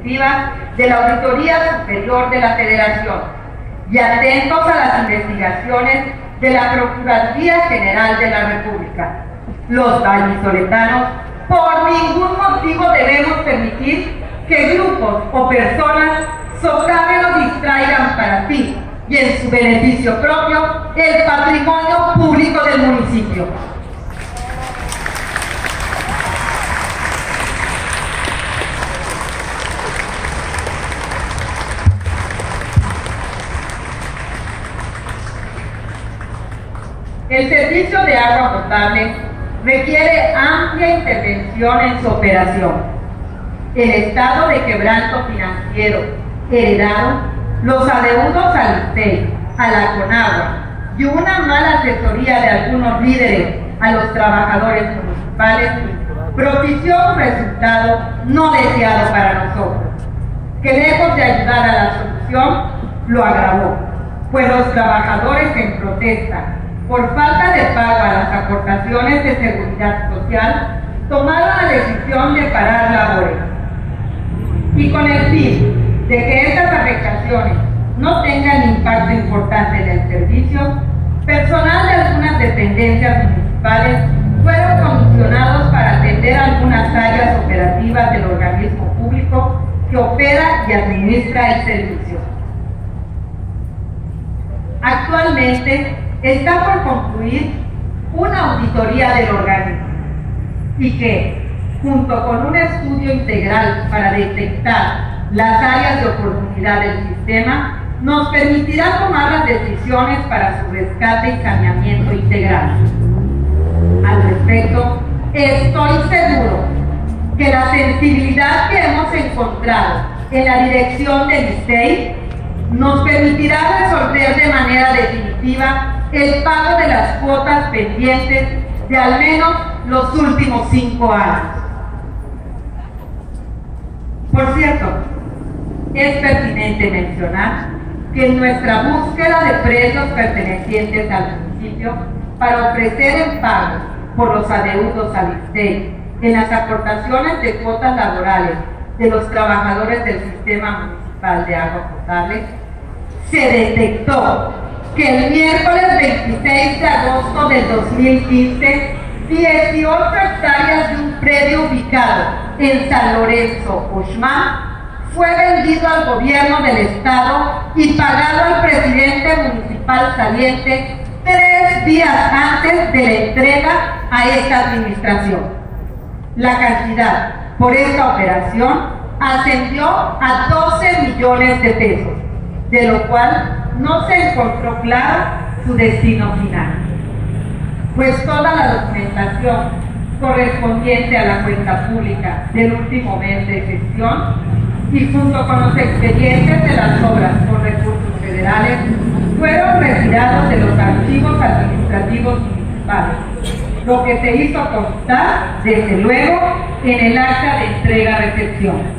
preventivas de la Auditoría Superior de la Federación y atentos a las investigaciones de la Procuraduría General de la República. Los vallisoletanos por ningún motivo debemos permitir que grupos o personas socaven o distraigan para sí y en su beneficio propio el patrimonio público del municipio. El servicio de agua potable requiere amplia intervención en su operación. El estado de quebranto financiero heredado, los adeudos al ISTEI, a la CONAGUA y una mala asesoría de algunos líderes a los trabajadores municipales propició un resultado no deseado para nosotros, que lejos de ayudar a la solución, lo agravó, pues los trabajadores en protesta por falta de pago a las aportaciones de seguridad social tomaron la decisión de parar labores. Y con el fin de que estas afectaciones no tengan impacto importante en el servicio, personal de algunas dependencias municipales fueron comisionados para atender algunas áreas operativas del organismo público que opera y administra el servicio. Actualmente está por concluir una auditoría del organismo y que, junto con un estudio integral para detectar las áreas de oportunidad del sistema, nos permitirá tomar las decisiones para su rescate y saneamiento integral. Al respecto, estoy seguro que la sensibilidad que hemos encontrado en la dirección del ISTEI nos permitirá resolver de manera definitiva el pago de las cuotas pendientes de al menos los últimos 5 años. Por cierto, es pertinente mencionar que en nuestra búsqueda de precios pertenecientes al municipio para ofrecer el pago por los adeudos al ISTEI en las aportaciones de cuotas laborales de los trabajadores del Sistema Municipal de Agua Potable, se detectó que el miércoles 26 de agosto del 2015, 18 hectáreas de un predio ubicado en San Lorenzo, Uxmal, fue vendido al gobierno del estado y pagado al presidente municipal saliente 3 días antes de la entrega a esta administración. La cantidad por esta operación ascendió a 12 millones de pesos, de lo cual no se encontró claro su destino final, pues toda la documentación correspondiente a la cuenta pública del último mes de gestión y junto con los expedientes de las obras con recursos federales fueron retirados de los archivos administrativos municipales, lo que se hizo constar, desde luego, en el acta de entrega-recepción.